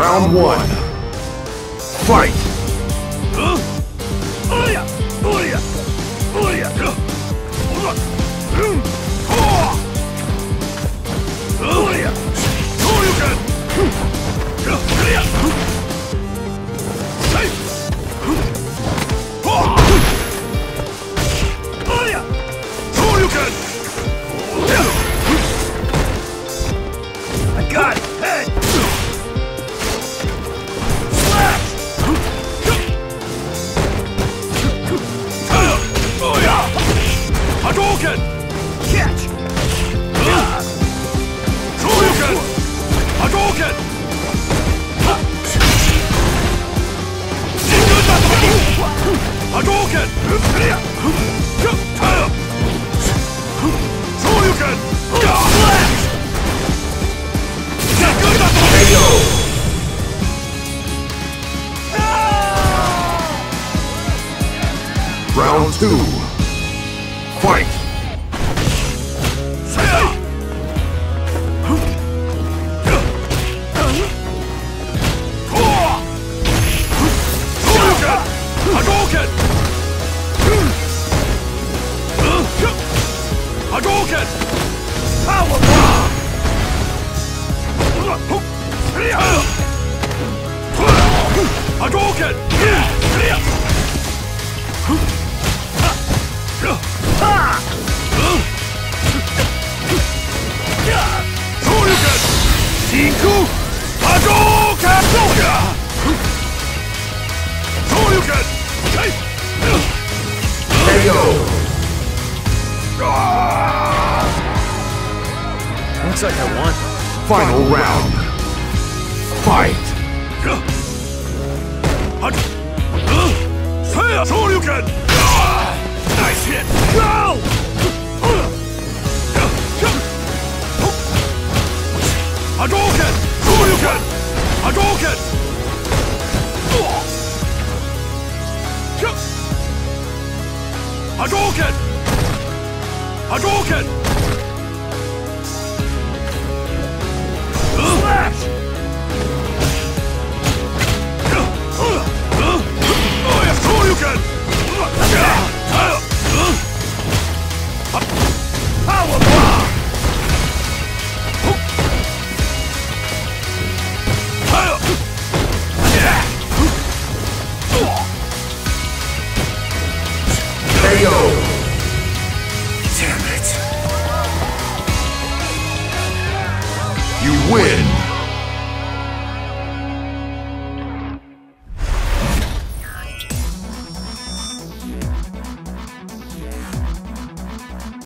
Round one. Fight! I got it! Head! Hadouken! Catch! Shoryuken! Hadouken! Hadouken! Shoryuken! Flash! Round two. Fight! Hadouken! Hadouken! Power bomb! Hadouken! Shoryuken! Shinku! Hadouken! Shoryuken! KO! Looks like I won. Final round. Fight! Shoryuken! Nice hit! Go! Hadouken! Shoryuken! Hadouken! Hadouken! Hadouken! Slash! Shoryuken! Power bomb! KO! Damn it! You win!